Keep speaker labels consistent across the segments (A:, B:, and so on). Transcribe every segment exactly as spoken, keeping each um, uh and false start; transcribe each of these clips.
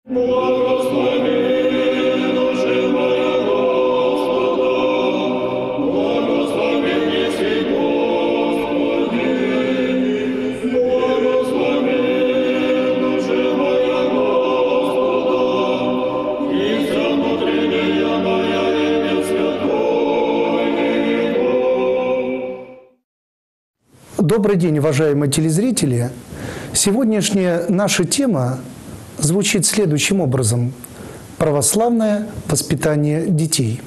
A: Добрый день, уважаемые телезрители! Сегодняшняя наша тема звучит следующим образом – православное воспитание детей.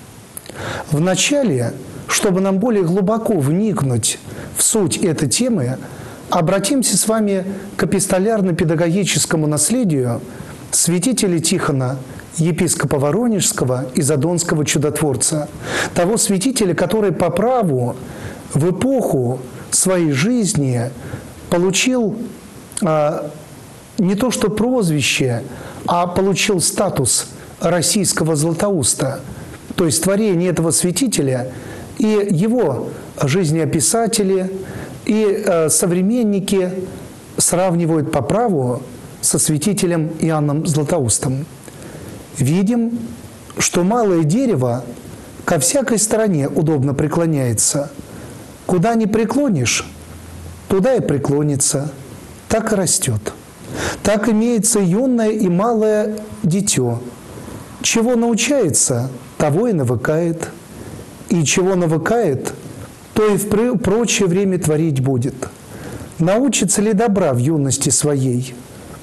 A: Вначале, чтобы нам более глубоко вникнуть в суть этой темы, обратимся с вами к эпистолярно-педагогическому наследию святителя Тихона, епископа Воронежского и Задонского чудотворца, того святителя, который по праву в эпоху своей жизни получил а, не то что прозвище, а получил статус российского Златоуста. То есть творение этого святителя и его жизнеописатели, и а, современники сравнивают по праву со святителем Иоанном Златоустом. Видим, что малое дерево ко всякой стороне удобно преклоняется. Куда ни преклонишь, туда и преклонится, так и растет. Так имеется юное и малое дитё. Чего научается, того и навыкает. И чего навыкает, то и в прочее время творить будет. Научится ли добра в юности своей?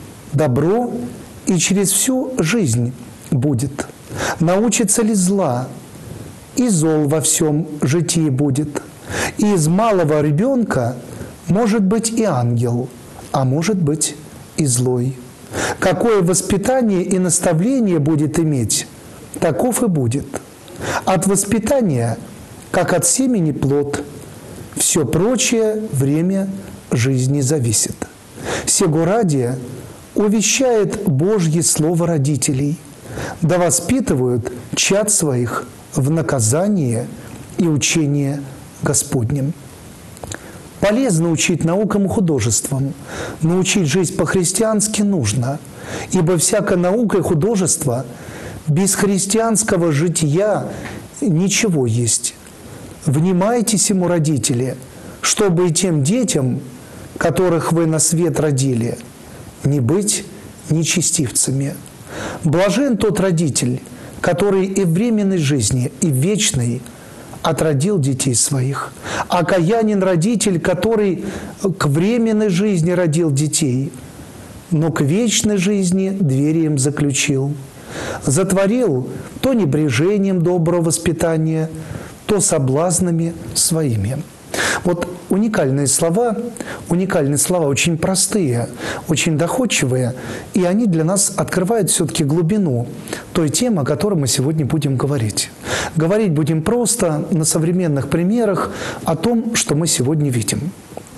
A: Добро и через всю жизнь будет. Научится ли зла? И зол во всем житии будет. И из малого ребенка может быть и ангел, а может быть и злой. Какое воспитание и наставление будет иметь, таков и будет. От воспитания, как от семени плод, все прочее время жизни зависит. Сего ради увещает Божье слово родителей, да воспитывают чад своих в наказание и учение Господним. Полезно учить наукам и художествам, но учить жизнь по-христиански нужно, ибо всякая наука и художество без христианского жития ничего есть. Внимайте сему, родители, чтобы и тем детям, которых вы на свет родили, не быть нечестивцами. Блажен тот родитель, который и в временной жизни, и в вечной отродил детей своих. Окаянен родитель, который к временной жизни родил детей, но к вечной жизни двери им заключил. Затворил то небрежением доброго воспитания, то соблазнами своими. Вот уникальные слова, уникальные слова, очень простые, очень доходчивые, и они для нас открывают все-таки глубину той темы, о которой мы сегодня будем говорить. Говорить будем просто на современных примерах о том, что мы сегодня видим.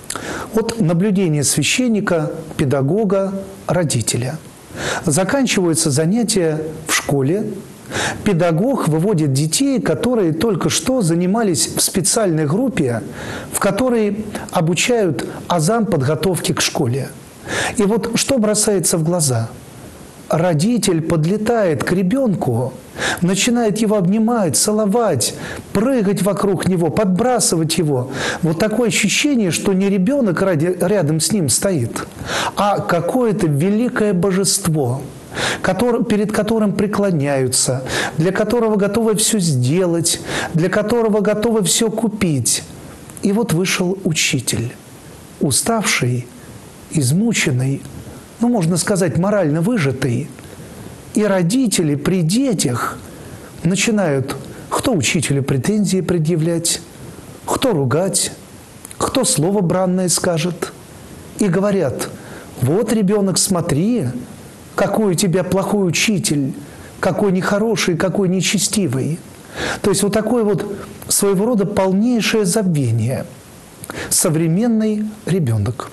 A: Вот наблюдение священника, педагога, родителя. Заканчиваются занятия в школе. Педагог выводит детей, которые только что занимались в специальной группе, в которой обучают азам подготовки к школе. И вот что бросается в глаза? Родитель подлетает к ребенку, начинает его обнимать, целовать, прыгать вокруг него, подбрасывать его. Вот такое ощущение, что не ребенок рядом с ним стоит, а какое-то великое божество, Который, перед которым преклоняются, для которого готовы все сделать, для которого готовы все купить. И вот вышел учитель, уставший, измученный, ну, можно сказать, морально выжатый. И родители при детях начинают кто учителю претензии предъявлять, кто ругать, кто слово бранное скажет. И говорят: вот, ребенок, смотри, какой у тебя плохой учитель, какой нехороший, какой нечестивый. То есть вот такое вот своего рода полнейшее забвение. Современный ребенок.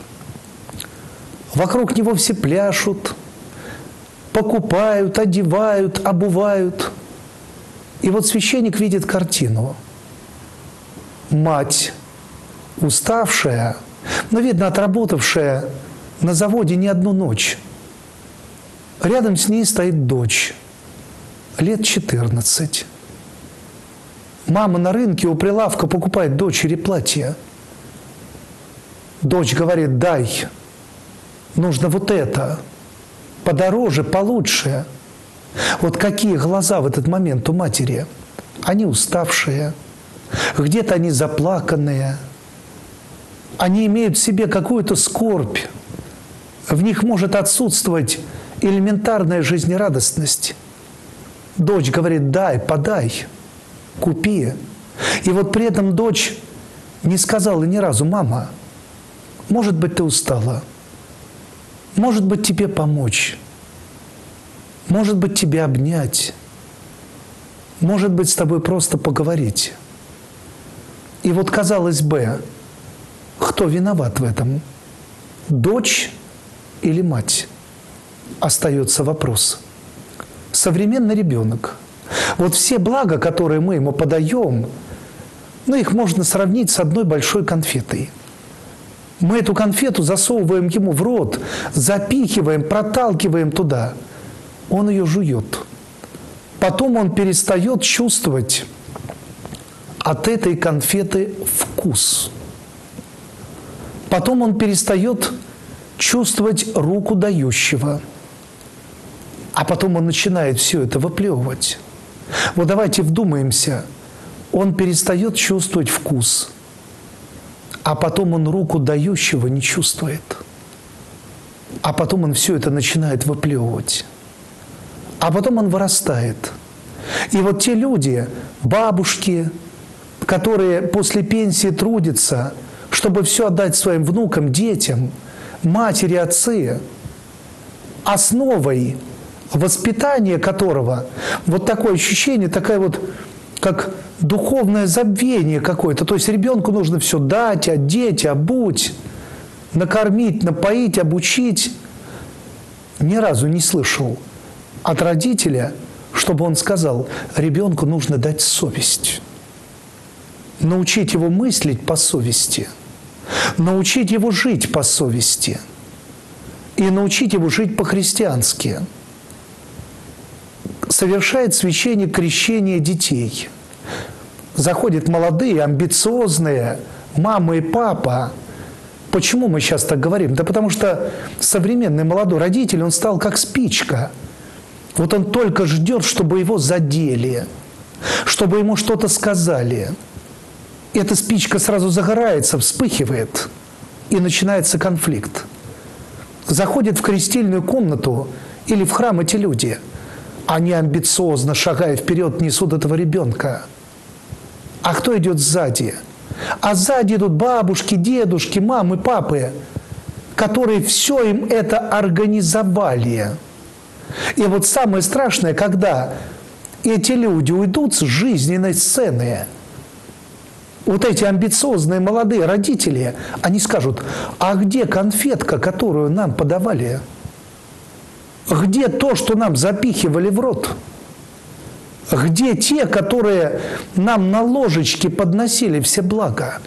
A: Вокруг него все пляшут, покупают, одевают, обувают. И вот священник видит картину. Мать, уставшая, но, видно, отработавшая на заводе не одну ночь, Рядом с ней стоит дочь, лет четырнадцать. Мама на рынке у прилавка покупает дочери платье. Дочь говорит: дай, нужно вот это, подороже, получше. Вот какие глаза в этот момент у матери. Они уставшие, где-то они заплаканные, они имеют в себе какую-то скорбь, в них может отсутствовать элементарная жизнерадостность. Дочь говорит: дай, подай, купи. И вот при этом дочь не сказала ни разу: мама, может быть, ты устала, может быть, тебе помочь, может быть, тебя обнять, может быть, с тобой просто поговорить. И вот, казалось бы, кто виноват в этом? Дочь или мать? Остается вопрос. Современный ребенок. Вот все блага, которые мы ему подаем, ну, их можно сравнить с одной большой конфетой. Мы эту конфету засовываем ему в рот, запихиваем, проталкиваем туда. Он ее жует. Потом он перестает чувствовать от этой конфеты вкус. Потом он перестает чувствовать руку дающего. А потом он начинает все это выплевывать. Вот давайте вдумаемся. Он перестает чувствовать вкус. А потом он руку дающего не чувствует. А потом он все это начинает выплевывать. А потом он вырастает. И вот те люди, бабушки, которые после пенсии трудятся, чтобы все отдать своим внукам, детям, матери, отцы, основой воспитания которого вот такое ощущение, такая вот, как духовное забвение какое-то. То есть ребенку нужно все дать, одеть, обуть, накормить, напоить, обучить. Ни разу не слышал от родителя, чтобы он сказал: ребенку нужно дать совесть, научить его мыслить по совести, научить его жить по совести и научить его жить по-христиански. Совершает священник крещение детей. Заходят молодые, амбициозные мама и папа. Почему мы сейчас так говорим? Да потому что современный молодой родитель, он стал как спичка. Вот он только ждет, чтобы его задели, чтобы ему что-то сказали. И эта спичка сразу загорается, вспыхивает, и начинается конфликт. Заходят в крестильную комнату или в храм эти люди. Они амбициозно, шагая вперед, несут этого ребенка. А кто идет сзади? А сзади идут бабушки, дедушки, мамы, папы, которые все им это организовали. И вот самое страшное, когда эти люди уйдут с жизненной сцены, вот эти амбициозные молодые родители, они скажут: а где конфетка, которую нам подавали? Где то, что нам запихивали в рот? Где те, которые нам на ложечке подносили все блага?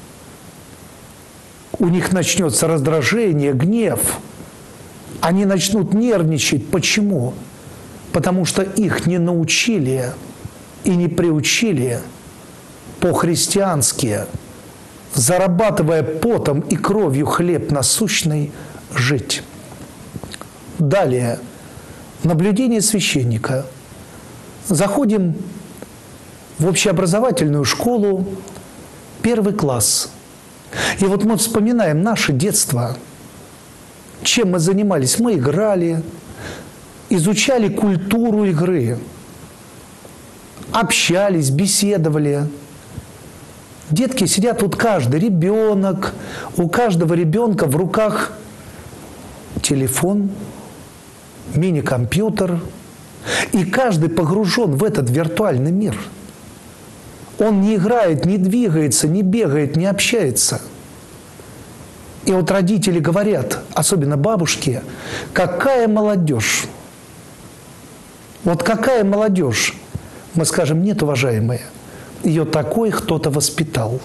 A: У них начнется раздражение, гнев. Они начнут нервничать. Почему? Потому что их не научили и не приучили по-христиански, зарабатывая потом и кровью хлеб насущный, жить. Далее. Наблюдение священника. Заходим в общеобразовательную школу, первый класс. И вот мы вспоминаем наше детство. Чем мы занимались? Мы играли, изучали культуру игры, общались, беседовали. Детки сидят, вот каждый ребенок, у каждого ребенка в руках телефон, мини-компьютер, и каждый погружен в этот виртуальный мир. Он не играет, не двигается, не бегает, не общается. И вот родители говорят, особенно бабушки: какая молодежь! Вот какая молодежь! Мы скажем: нет, уважаемые, ее такой кто-то воспитал.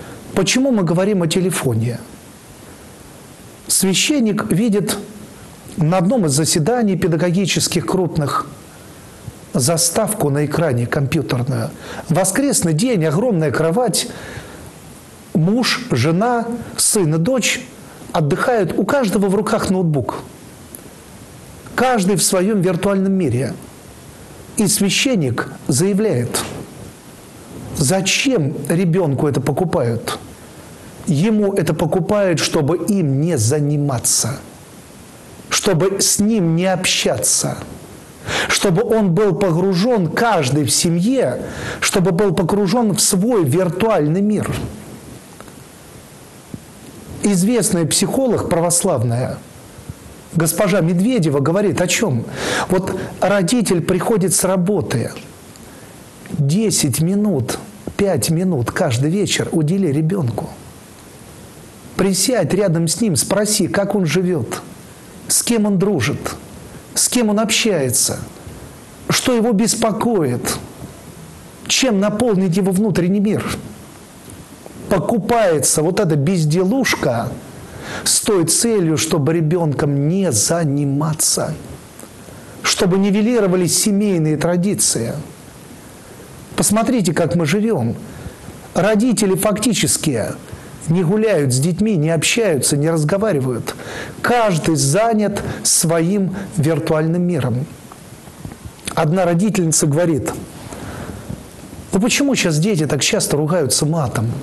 A: Почему мы говорим о телефоне? Священник видит на одном из заседаний педагогических крупных заставку на экране компьютерную. Воскресный день, огромная кровать, муж, жена, сын и дочь отдыхают, у каждого в руках ноутбук. Каждый в своем виртуальном мире. И священник заявляет, зачем ребенку это покупают? Ему это покупают, чтобы им не заниматься, чтобы с ним не общаться, чтобы он был погружен, каждый в семье, чтобы был погружен в свой виртуальный мир. Известная психолог православная госпожа Медведева говорит о чем? Вот родитель приходит с работы, десять минут, пять минут каждый вечер удели ребенку. Присядь рядом с ним, спроси, как он живет, с кем он дружит, с кем он общается, что его беспокоит, чем наполнить его внутренний мир. Покупается вот эта безделушка с той целью, чтобы ребенком не заниматься, чтобы нивелировались семейные традиции. Посмотрите, как мы живем. Родители фактически не гуляют с детьми, не общаются, не разговаривают. Каждый занят своим виртуальным миром. Одна родительница говорит, ну почему сейчас дети так часто ругаются матом?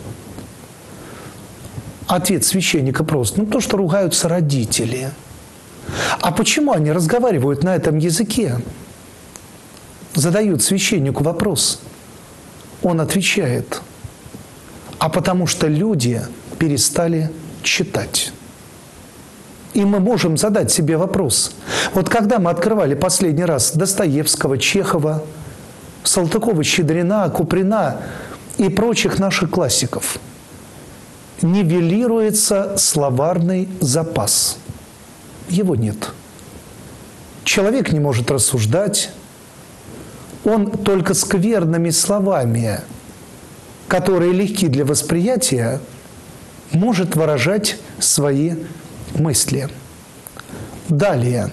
A: Ответ священника прост. Ну то, что ругаются родители. А почему они разговаривают на этом языке? Задают священнику вопрос. Он отвечает. А потому что люди перестали читать. И мы можем задать себе вопрос. Вот когда мы открывали последний раз Достоевского, Чехова, Салтыкова-Щедрина, Куприна и прочих наших классиков, нивелируется словарный запас. Его нет. Человек не может рассуждать. Он только скверными словами, которые легки для восприятия, может выражать свои мысли. Далее.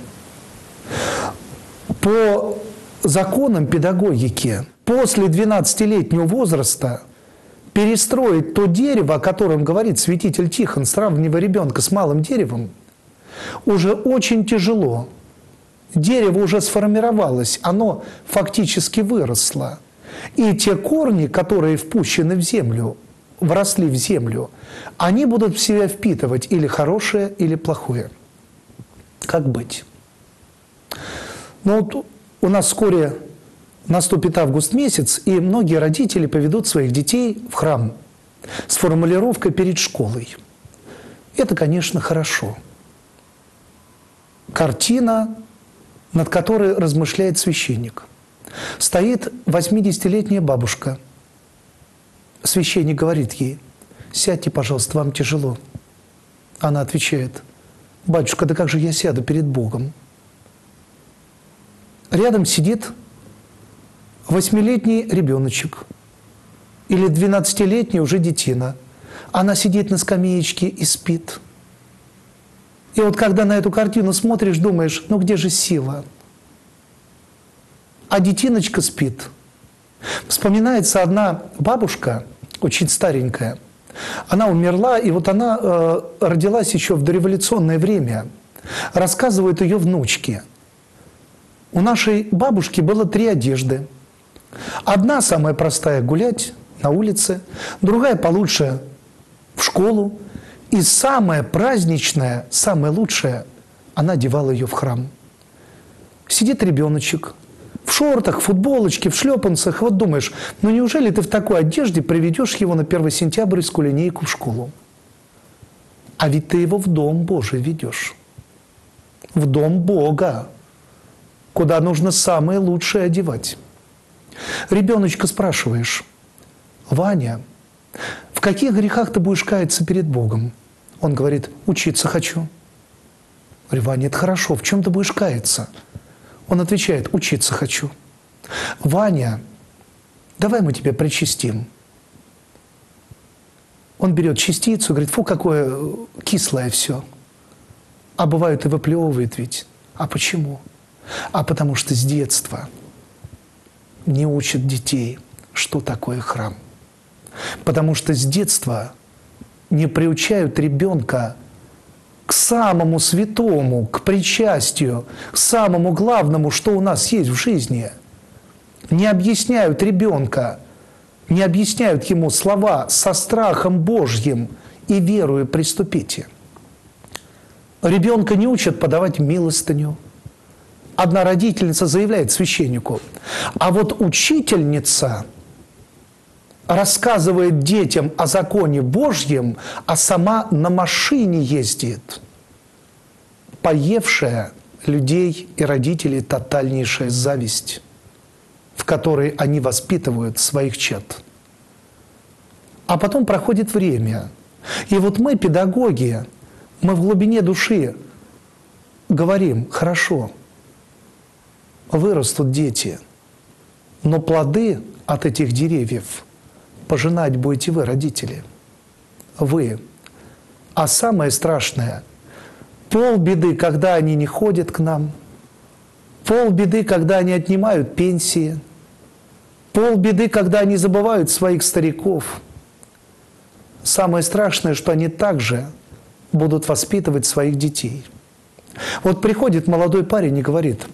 A: По законам педагогики после двенадцатилетнего возраста перестроить то дерево, о котором говорит святитель Тихон, сравнивая ребенка с малым деревом, уже очень тяжело. Дерево уже сформировалось, оно фактически выросло. И те корни, которые впущены в землю, вросли в землю, они будут в себя впитывать или хорошее, или плохое. Как быть? Ну вот у нас вскоре наступит август месяц, и многие родители поведут своих детей в храм с формулировкой «перед школой». Это, конечно, хорошо. Картина, над которой размышляет священник. Стоит восьмидесятилетняя бабушка. Священник говорит ей: «Сядьте, пожалуйста, вам тяжело». Она отвечает: «Батюшка, да как же я сяду перед Богом?» Рядом сидит восьмилетний ребеночек или двенадцатилетняя уже детина. Она сидит на скамеечке и спит. И вот когда на эту картину смотришь, думаешь, ну где же сила? А детиночка спит. Вспоминается одна бабушка, очень старенькая. Она умерла, и вот она э, родилась еще в дореволюционное время. Рассказывают ее внучки. У нашей бабушки было три одежды. Одна самая простая – гулять на улице, другая получше – в школу, и самая праздничная, самая лучшая – она одевала ее в храм. Сидит ребеночек в шортах, в футболочке, в шлепанцах. Вот думаешь, ну неужели ты в такой одежде приведешь его на первосентябрьскую линейку в школу? А ведь ты его в Дом Божий ведешь. В Дом Бога, куда нужно самое лучшее одевать. Ребеночка спрашиваешь: «Ваня, в каких грехах ты будешь каяться перед Богом?» Он говорит: «Учиться хочу». Говорю: «Ваня, это хорошо, в чем ты будешь каяться?» Он отвечает: «Учиться хочу». «Ваня, давай мы тебя причастим». Он берет частицу и говорит: «Фу, какое кислое все». А бывает и выплевывает ведь. А почему? А потому что с детства не учат детей, что такое храм. Потому что с детства не приучают ребенка к самому святому, к причастию, к самому главному, что у нас есть в жизни. Не объясняют ребенка, не объясняют ему слова «со страхом Божьим и верою приступите». Ребенка не учат подавать милостыню. Одна родительница заявляет священнику, а вот учительница рассказывает детям о законе Божьем, а сама на машине ездит. Поевшая людей и родителей тотальнейшая зависть, в которой они воспитывают своих чад. А потом проходит время. И вот мы, педагоги, мы в глубине души говорим: хорошо, вырастут дети, но плоды от этих деревьев пожинать будете вы, родители. Вы. А самое страшное, полбеды, когда они не ходят к нам, полбеды, когда они отнимают пенсии, полбеды, когда они забывают своих стариков. Самое страшное, что они также будут воспитывать своих детей. Вот приходит молодой парень и говорит: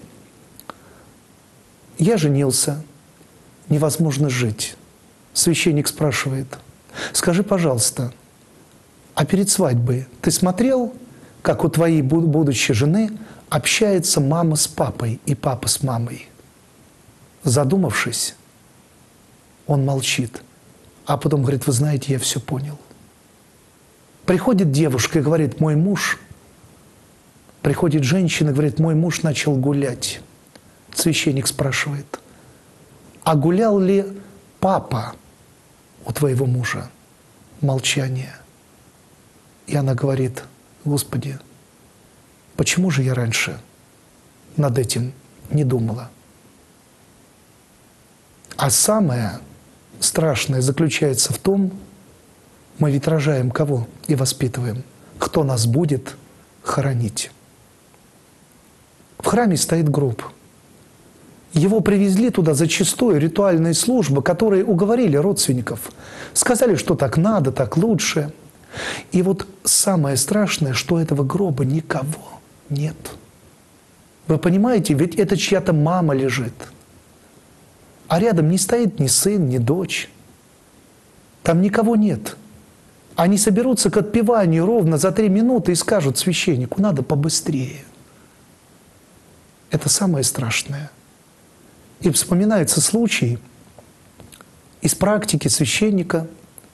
A: я женился, невозможно жить. Священник спрашивает: скажи, пожалуйста, а перед свадьбой ты смотрел, как у твоей будущей жены общается мама с папой и папа с мамой? Задумавшись, он молчит, а потом говорит: вы знаете, я все понял. Приходит девушка и говорит: мой муж. Приходит женщина и говорит: мой муж начал гулять. Священник спрашивает: а гулял ли папа у твоего мужа? Молчание. И она говорит: Господи, почему же я раньше над этим не думала? А самое страшное заключается в том, мы ведь рожаем кого и воспитываем? Кто нас будет хоронить? В храме стоит гроб. Его привезли туда зачастую ритуальные службы, которые уговорили родственников. Сказали, что так надо, так лучше. И вот самое страшное, что этого гроба никого нет. Вы понимаете, ведь это чья-то мама лежит. А рядом не стоит ни сын, ни дочь. Там никого нет. Они соберутся к отпеванию ровно за три минуты и скажут священнику: надо побыстрее. Это самое страшное. И вспоминается случай из практики священника.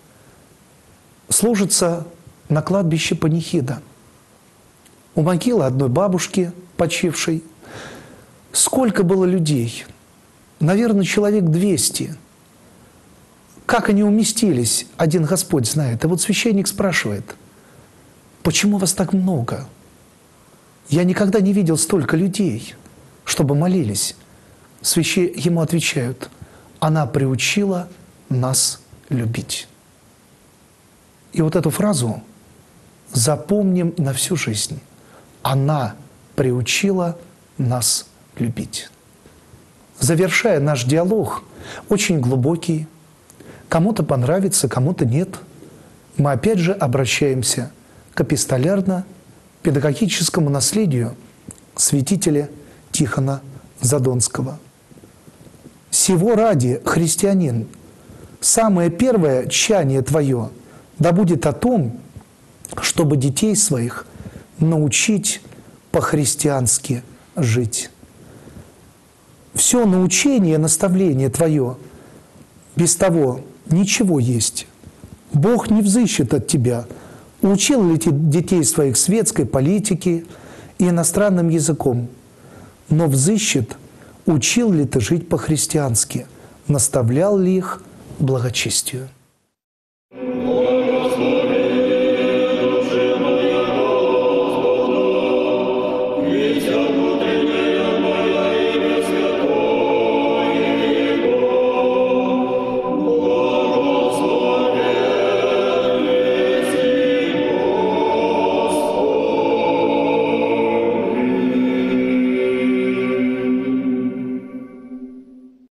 A: Служится на кладбище панихида. У могилы одной бабушки, почившей, сколько было людей? Наверное, человек двести. Как они уместились, один Господь знает. И вот священник спрашивает: почему вас так много? Я никогда не видел столько людей, чтобы молились. Свящи ему отвечают: она приучила нас любить. И вот эту фразу запомним на всю жизнь. Она приучила нас любить. Завершая наш диалог, очень глубокий, кому-то понравится, кому-то нет, мы опять же обращаемся к эпистолярно-педагогическому наследию святителя Тихона Задонского. «Сего ради, христианин, самое первое чаяние твое да будет о том, чтобы детей своих научить по-христиански жить. Все научение, наставление твое, без того ничего есть. Бог не взыщет от тебя, учил ли ты детей своих светской политике и иностранным языком, но взыщет, учил ли ты жить по-христиански, наставлял ли их благочестию».